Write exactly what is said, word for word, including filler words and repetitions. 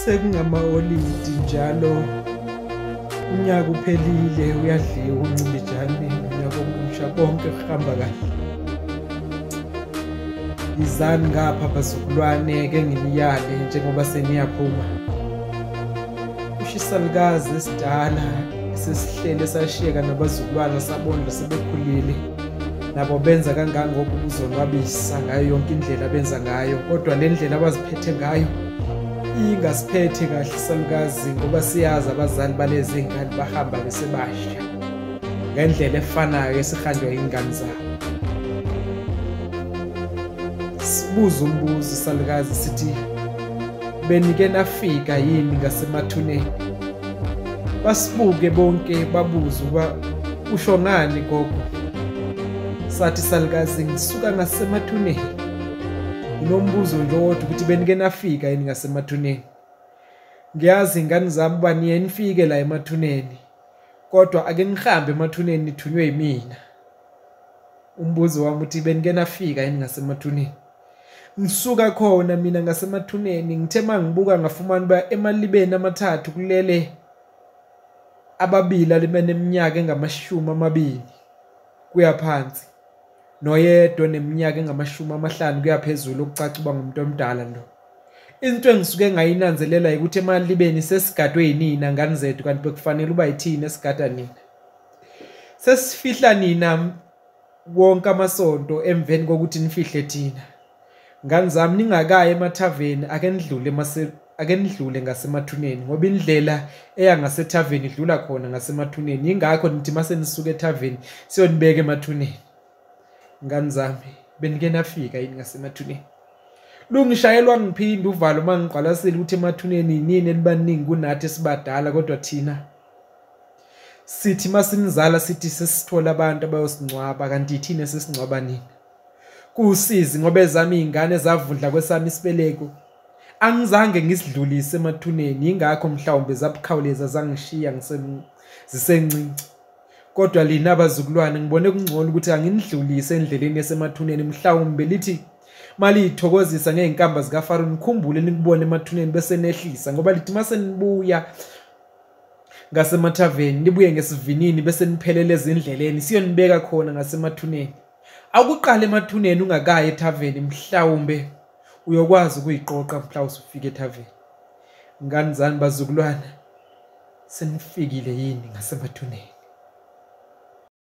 sekungama-holidi njalo, unyaka uphelile uyadliwa uncibijane, unyaka omusha konke kuhamba kahle. Izani ngapha bazukulwane ke nginiyale njengoba seniyaphuma. Ushisalukazi esidala esesihlele sashiyeka nabazukulwane sabondla sebekhulile, nabo benza kangangoku ukuzonwabisa ngayo yonke indlela benza ngayo, kodwa le ndlela abaziphethe ngayo ingasiphethe kahle isalukazi, ngoba siyazi abazali balezi ngane bahamba besebasha ngendlela efanayo esihanjwa ingane zabo. Sibuza umbuzo isalukazi sithi, benike nafika yini ngasemathuneni? Basibuke bonke babuza uba ushonani gogo. Sathi salukazi, ngisuka ngasemathuneni. Nginombuzo nje wodwa ukuthi benike nafika yini ngasemathuneni. Ngiyazi ingane zami uba niye nifike la emathuneni, kodwa ake nihambe emathuneni nithunywe yimina. Umbuzo wami uthi benike nafika yini ngasemathuneni. Ngisuka khona mina ngasemathuneni, ngithe mangibuka ngafumana uba emalibeni amathathu kulele ababili abeneminyaka engamashumi amabili kuya phansi, noyedwa neminyaka engamashumi amahlanu kuya phezulu, okucaca uba ngumuntu omdala lo. Into engisuke ngayinanzelela ukuthi emalibeni sesigadwe yinina ngane zethu, kanti bekufanele uba yithini esigada nina. Sesifihla nina wonke amasonto emveni kokuthi nifihle thina. Ngane zami, ningakaye emathaveni ake nidlule mase ake nidlule ngasemathuneni, ngoba indlela eya ngasethaveni idlula khona ngasemathuneni. Ingakho nithi mase nisuka ethaveni siyonibeka emathuneni. Ngane zami, benike nafika yini ngasemathuneni? Lungishayelwa ngiphinda uvalo mangiqwalasela ukuthi emathuneni yinini elibaningi kunathi esibadala, kodwa thina sithi masinizala sithi sesithola abantu abayosingcwaba, kanti yithina esesingcwaba nina. Kusizi ngoba ezami izingane zavudla kwesami isibeleko angizange ngisidlulise emathuneni, ingakho mhlawumbe zabukhawuleza zangishiya zisencinci. Kodwa lina abazukulwane ngibone kungcono ukuthi anginidlulise endleleni yasemathuneni, mhlawumbe lithi maliyithokozisa ngeenkamba zikaFaro nikhumbule nikubone emathuneni bese nehlisa, ngoba lithi mase nibuya ngasemathaveni nibuye ngesivinini bese niphelele ezindleleni siyonibeka khona ngasemathuneni. Akuqala emathuneni ungakaye ethaveni, mhlawumbe uyokwazi ukuyiqoqa mhla usufika ethaveni. Ngane zami bazukulwana, senifikile yini ngasemathuneni?